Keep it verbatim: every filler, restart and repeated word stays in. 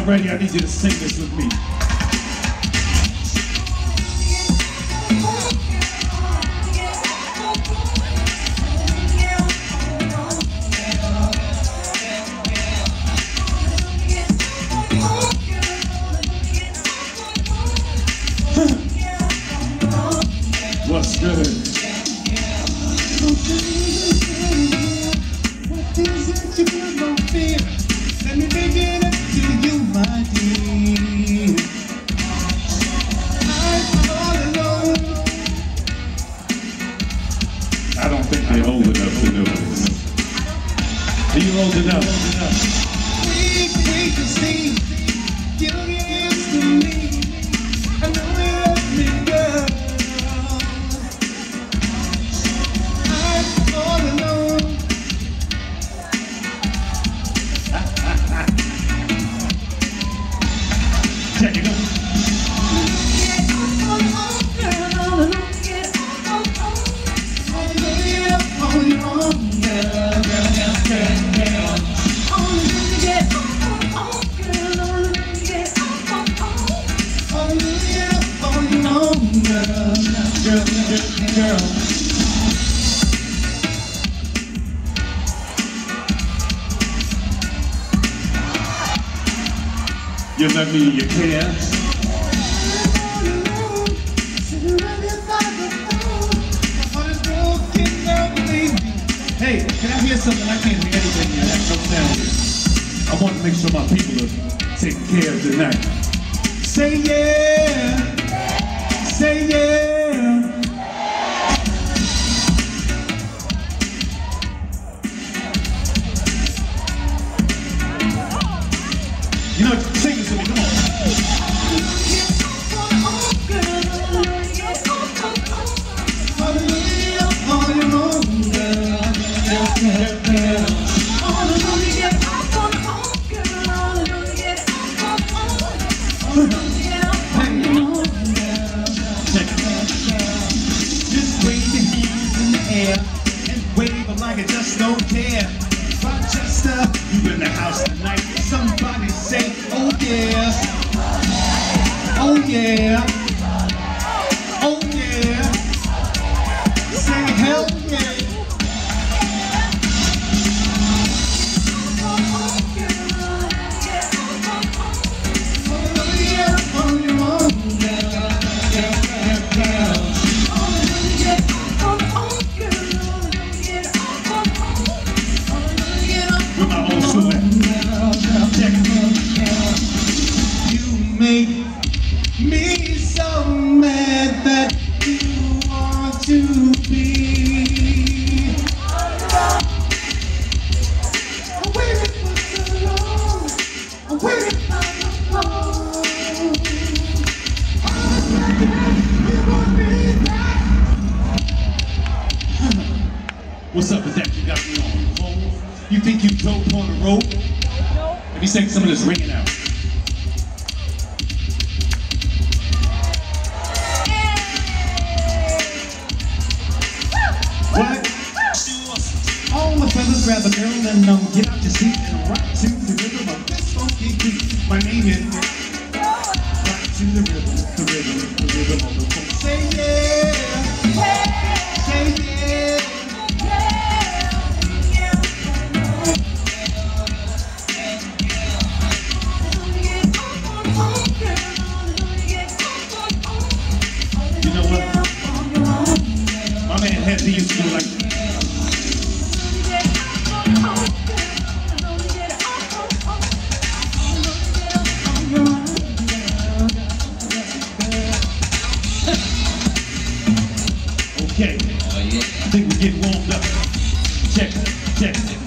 y'all ready, I need you to sing this with me. What's good? What is it you feel no fear? Let me bring it up to you, my dear. I'm all alone. I don't think they're old enough to know this. Are you old enough? We, we can see you used to me. I know you love me, girl. I'm all alone. Check it out. You love me, you care. Hey, can I hear something? I can't hear anything here. That's no sound here. I want to make sure my people are taken care of tonight. Say yeah. Say yeah. You know, sing this with me, come on. Just wave your hands in the air and wave them like I just don't care. Rochester, you in the house tonight. Somebody say, oh yeah. Oh yeah. Oh yeah. Say hell yeah. Make me so mad that you want to be. I waited for so long. I waited for so long. You want me back? What's up with that? You got me on the phone? You think you dope on the rope? Let me sing some of this ringing out. What? All the fellas grab a girl and um, get out your seat and rock to the rhythm of this funky beat. My name is rock to the rhythm, the rhythm, the rhythm of the funk. Say yeah, say yeah, you know what? My man had to use to like. Okay, I think we're getting warmed up. Check it, check it.